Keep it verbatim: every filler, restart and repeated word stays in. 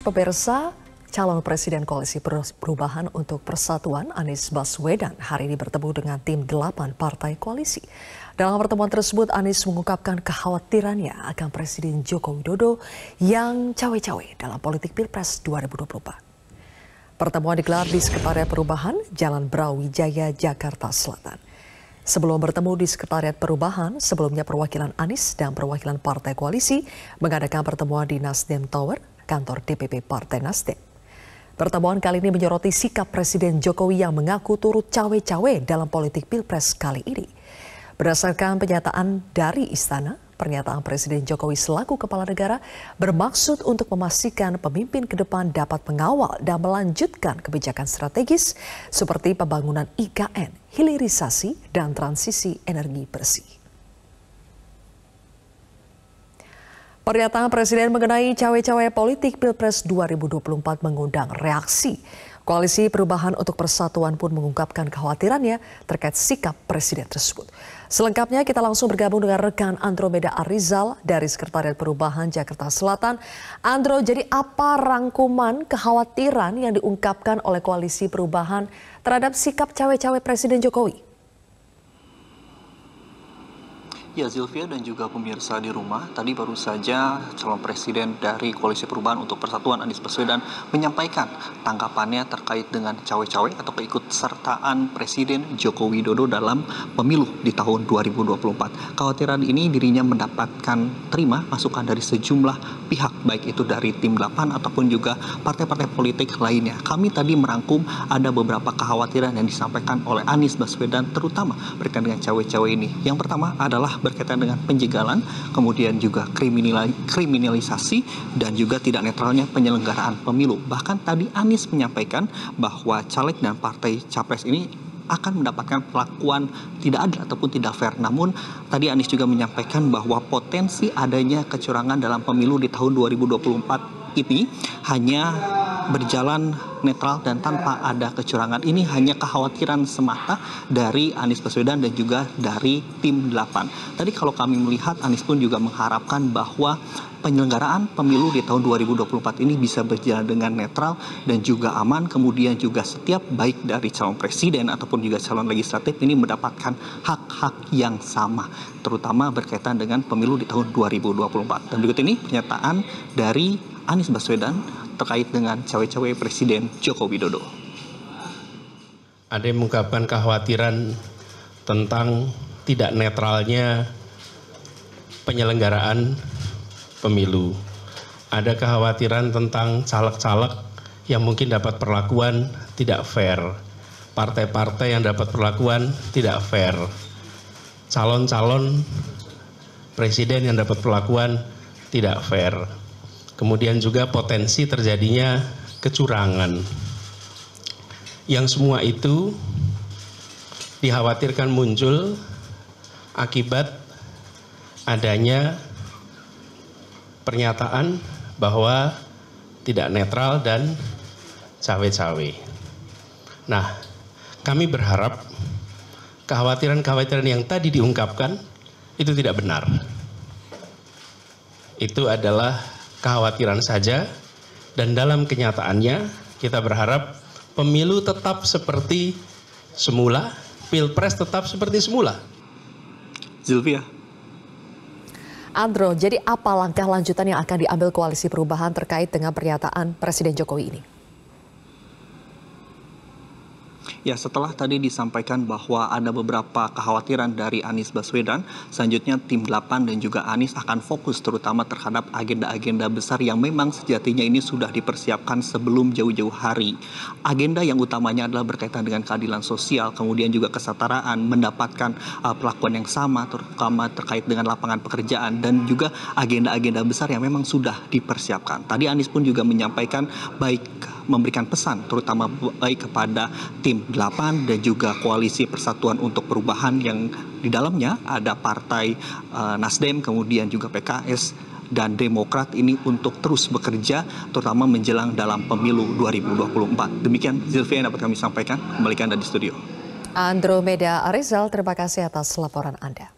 Pemirsa, calon Presiden Koalisi Perubahan untuk Persatuan Anies Baswedan hari ini bertemu dengan tim delapan partai koalisi. Dalam pertemuan tersebut, Anies mengungkapkan kekhawatirannya akan Presiden Joko Widodo yang cawe-cawe dalam politik Pilpres dua ribu dua puluh empat. Pertemuan digelar di Sekretariat Perubahan, Jalan Brawijaya, Jakarta Selatan. Sebelum bertemu di Sekretariat Perubahan, sebelumnya perwakilan Anies dan perwakilan partai koalisi mengadakan pertemuan di Nasdem Tower, kantor D P P Partai Nasdem. Pertemuan kali ini menyoroti sikap Presiden Jokowi yang mengaku turut cawe-cawe dalam politik Pilpres kali ini. Berdasarkan pernyataan dari Istana, pernyataan Presiden Jokowi selaku kepala negara bermaksud untuk memastikan pemimpin ke depan dapat mengawal dan melanjutkan kebijakan strategis seperti pembangunan I K N, hilirisasi, dan transisi energi bersih. Pernyataan Presiden mengenai cawe-cawe politik Pilpres dua ribu dua puluh empat mengundang reaksi. Koalisi Perubahan untuk Persatuan pun mengungkapkan kekhawatirannya terkait sikap Presiden tersebut. Selengkapnya kita langsung bergabung dengan rekan Andromeda Arizal dari Sekretariat Perubahan Jakarta Selatan. Andro, jadi apa rangkuman kekhawatiran yang diungkapkan oleh Koalisi Perubahan terhadap sikap cawe-cawe Presiden Jokowi? Ya, Zilvia dan juga pemirsa di rumah, tadi baru saja calon presiden dari Koalisi Perubahan untuk Persatuan Anies Baswedan menyampaikan tanggapannya terkait dengan cawe-cawe atau keikutsertaan Presiden Joko Widodo dalam pemilu di tahun dua ribu dua puluh empat. Kekhawatiran ini dirinya mendapatkan terima masukan dari sejumlah pihak, baik itu dari tim delapan ataupun juga partai-partai politik lainnya. Kami tadi merangkum ada beberapa kekhawatiran yang disampaikan oleh Anies Baswedan, terutama berkaitan dengan cawe-cawe ini. Yang pertama adalah berkaitan dengan penjagalan, kemudian juga kriminalisasi dan juga tidak netralnya penyelenggaraan pemilu. Bahkan tadi Anies menyampaikan bahwa caleg dan partai capres ini akan mendapatkan perlakuan tidak adil ataupun tidak fair. Namun tadi Anies juga menyampaikan bahwa potensi adanya kecurangan dalam pemilu di tahun dua ribu dua puluh empat ini hanya berjalan netral dan tanpa ada kecurangan. Ini hanya kekhawatiran semata dari Anies Baswedan dan juga dari tim delapan. Tadi kalau kami melihat, Anies pun juga mengharapkan bahwa penyelenggaraan pemilu di tahun dua ribu dua puluh empat ini bisa berjalan dengan netral dan juga aman. Kemudian juga setiap baik dari calon presiden ataupun juga calon legislatif ini mendapatkan hak-hak yang sama, terutama berkaitan dengan pemilu di tahun dua ribu dua puluh empat. Dan berikut ini pernyataan dari Anies Baswedan terkait dengan cawe-cawe Presiden Joko Widodo. Ada yang mengungkapkan kekhawatiran tentang tidak netralnya penyelenggaraan pemilu. Ada kekhawatiran tentang caleg-caleg yang mungkin dapat perlakuan tidak fair. Partai-partai yang dapat perlakuan tidak fair. Calon-calon presiden yang dapat perlakuan tidak fair. Kemudian juga potensi terjadinya kecurangan. Yang semua itu dikhawatirkan muncul akibat adanya pernyataan bahwa tidak netral dan cawe-cawe. Nah, kami berharap kekhawatiran-kekhawatiran yang tadi diungkapkan itu tidak benar. Itu adalah kekhawatiran saja, dan dalam kenyataannya kita berharap pemilu tetap seperti semula, Pilpres tetap seperti semula. Zilvia. Andro, jadi apa langkah lanjutan yang akan diambil Koalisi Perubahan terkait dengan pernyataan Presiden Jokowi ini? Ya, setelah tadi disampaikan bahwa ada beberapa kekhawatiran dari Anies Baswedan, selanjutnya tim delapan dan juga Anies akan fokus terutama terhadap agenda-agenda besar yang memang sejatinya ini sudah dipersiapkan sebelum jauh-jauh hari. Agenda yang utamanya adalah berkaitan dengan keadilan sosial, kemudian juga kesetaraan, mendapatkan uh, perlakuan yang sama, terutama terkait dengan lapangan pekerjaan, dan juga agenda-agenda besar yang memang sudah dipersiapkan. Tadi Anies pun juga menyampaikan baik memberikan pesan terutama baik kepada tim delapan dan juga Koalisi Persatuan untuk Perubahan yang di dalamnya ada partai uh, Nasdem, kemudian juga P K S dan Demokrat ini untuk terus bekerja terutama menjelang dalam pemilu dua ribu dua puluh empat. Demikian Zilvia yang dapat kami sampaikan. Kembalikan dari studio. Andromeda Arizal, terima kasih atas laporan Anda.